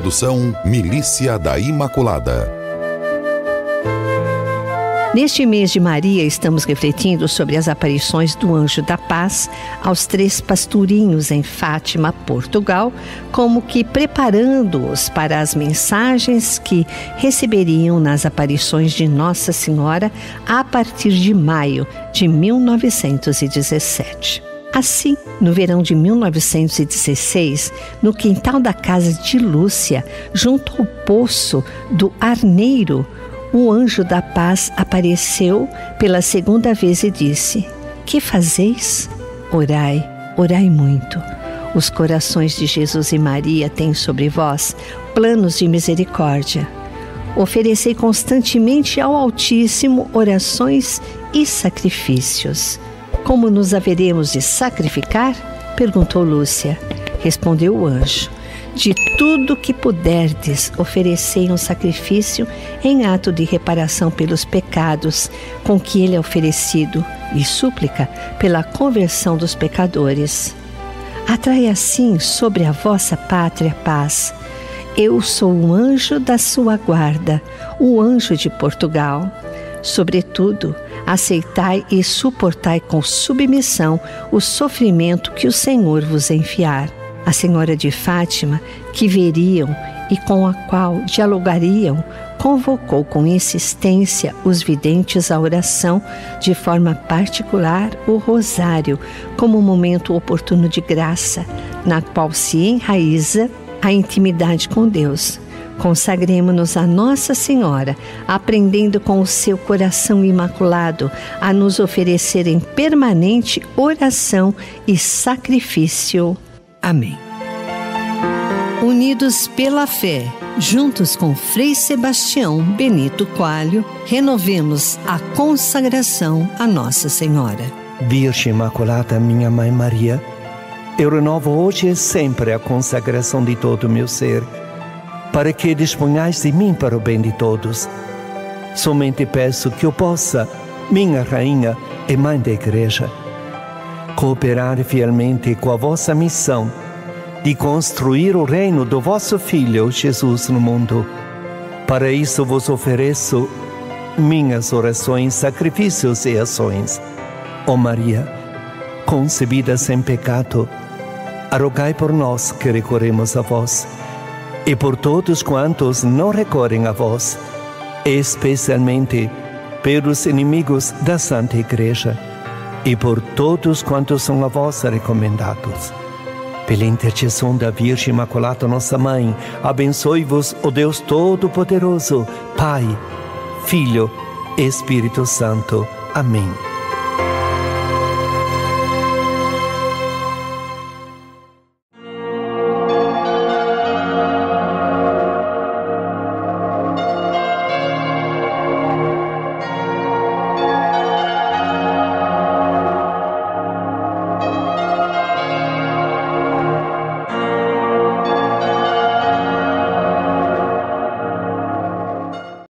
Produção Milícia da Imaculada. Neste mês de Maria, estamos refletindo sobre as aparições do Anjo da Paz aos 3 pastorinhos em Fátima, Portugal, como que preparando-os para as mensagens que receberiam nas aparições de Nossa Senhora a partir de maio de 1917. Assim, no verão de 1916, no quintal da casa de Lúcia, junto ao poço do Arneiro, o Anjo da Paz apareceu pela segunda vez e disse: "Que fazeis? Orai, orai muito. Os corações de Jesus e Maria têm sobre vós planos de misericórdia. Oferecei constantemente ao Altíssimo orações e sacrifícios." "Como nos haveremos de sacrificar?" perguntou Lúcia. Respondeu o anjo: "De tudo que puderdes, oferecei um sacrifício em ato de reparação pelos pecados com que ele é oferecido e súplica pela conversão dos pecadores. Atrai assim sobre a vossa pátria paz. Eu sou o anjo da sua guarda, o anjo de Portugal. Sobretudo, aceitai e suportai com submissão o sofrimento que o Senhor vos enviar." A Senhora de Fátima, que veriam e com a qual dialogariam, convocou com insistência os videntes à oração, de forma particular o rosário, como um momento oportuno de graça, na qual se enraiza a intimidade com Deus. Consagremo-nos a Nossa Senhora, aprendendo com o seu coração imaculado a nos oferecer em permanente oração e sacrifício. Amém. Unidos pela fé, juntos com Frei Sebastião Benito Coelho, renovemos a consagração a Nossa Senhora. Virgem Imaculada, minha Mãe Maria, eu renovo hoje e sempre a consagração de todo o meu ser, para que disponhais de mim para o bem de todos. Somente peço que eu possa, minha Rainha e Mãe da Igreja, cooperar fielmente com a vossa missão de construir o reino do vosso Filho Jesus no mundo. Para isso vos ofereço minhas orações, sacrifícios e ações. Ó Maria, concebida sem pecado, rogai por nós que recorremos a vós, e por todos quantos não recorrem a vós, especialmente pelos inimigos da Santa Igreja, e por todos quantos são a vós recomendados. Pela intercessão da Virgem Imaculada, nossa Mãe, abençoe-vos o Deus Todo-Poderoso, Pai, Filho e Espírito Santo. Amém.